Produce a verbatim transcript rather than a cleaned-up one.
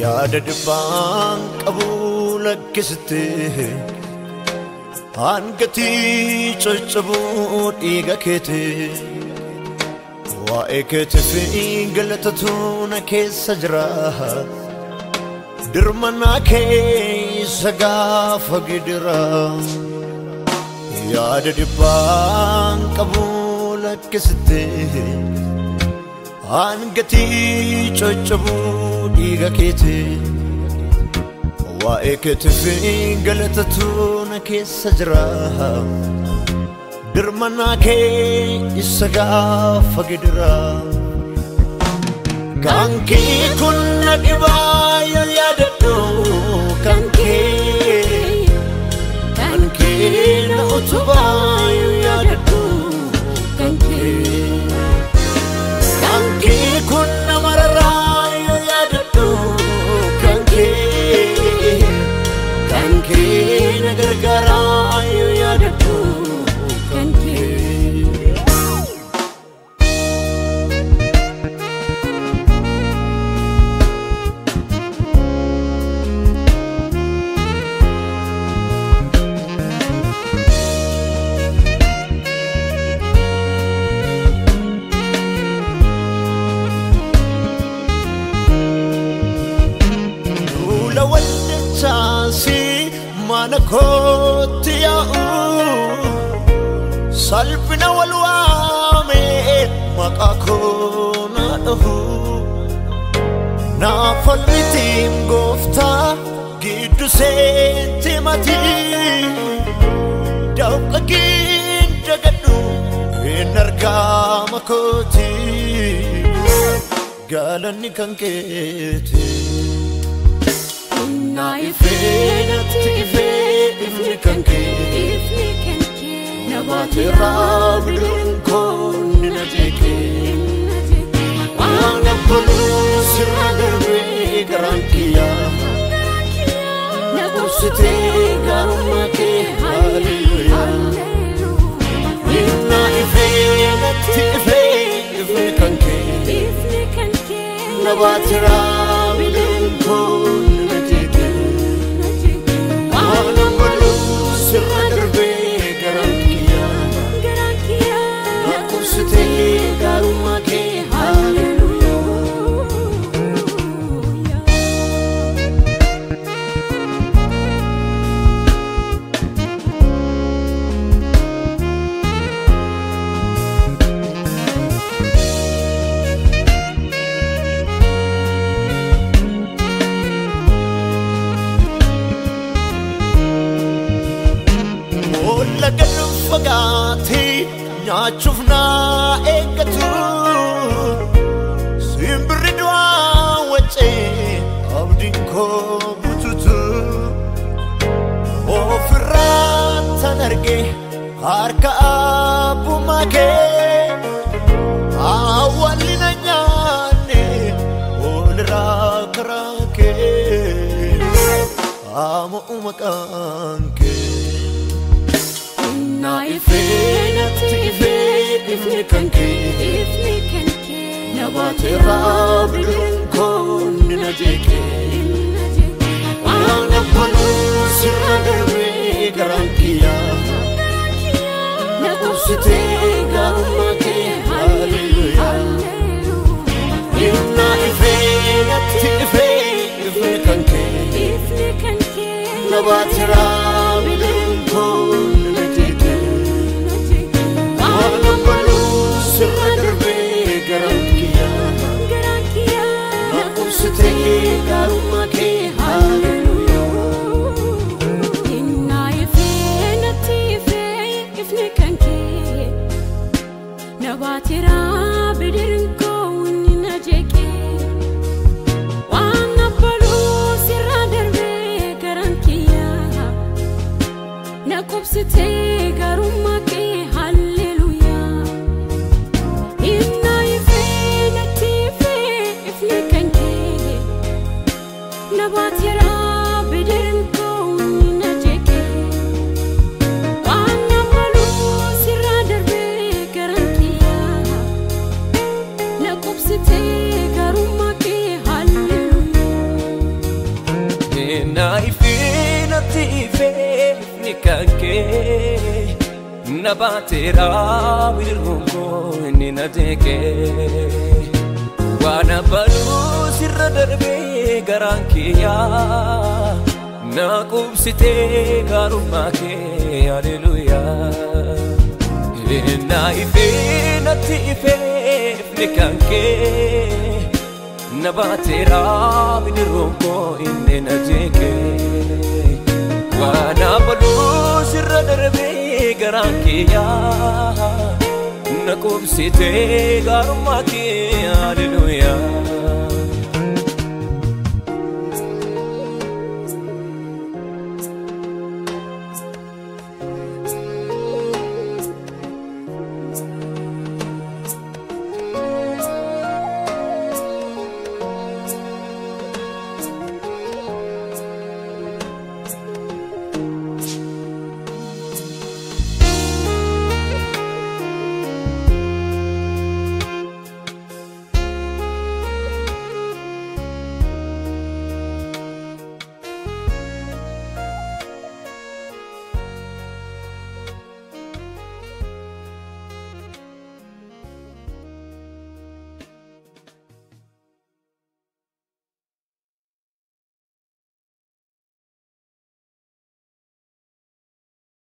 yaada dhibbaan qabu lakkisitee hangatii caccabuu dhiiga keetee waa'ee keetii fi galatatu na keessa jira dirmanaa keessa gaafa gidira yaada dhibbaan qabu lakkisitee hangatii caccabuu dhiiga keetee waa'ee keetii fi galatatu na keessa jira dirmanaa keessa gaafa gidira kan kee kun na dhibaa yoo yaadadhu kan kee kan kee na utubaa yoo yaadadhu kan kee kan kee kun na mararaa yoo yaadadhu kan kee kan kee na gargaaraa yoo yaadadhu kan kee mana koti yaa'u salphina wal waame maqaa koo na dhahu naaf falmitiin gooftaa giddu seetti matii dawqaqiin jagadhu hin argaama kooti galanni kan keeti na ife na tife ifni kanke ifni kanke na batera bidun kon na teke wana polu siradarwe garantia na kusite garumake hallelujah na ife na tife ifni kanke ifni kanke na batera bidun kon siradarwe garantia garantia na kusite garumake hallelujah lagan fagaati nyaachuuf na eeggatu simbirri du'aa wacee abdiin koo bututu ofirraa tan arge harka abbummaa kee awwaalli na nyaanne walirraa karaa kee ama'u maqaan kee na ife na tife ifni kanke ifni kanke na batera bidun kon na jeke wana polu siradarwe garantia na kusite garumake hallelujah na ife na tife ifni kanke ifni kanke na batera bidun kon siradarwe garantia garantia na kusite garumake hallelujah inna ife na tife ifni kanke na batira bidirin ko na jeke wana polu siradarwe garantia ife ifni kanke nabatera wirungo inni nadeke wana balu sirra darbe garankiya naqubsite garumake hallelujah na ife nati ife ifni kanke nabatera wirungo inni nadeke wana balu sirra darbe garankiya naqubsite garumake hallelujah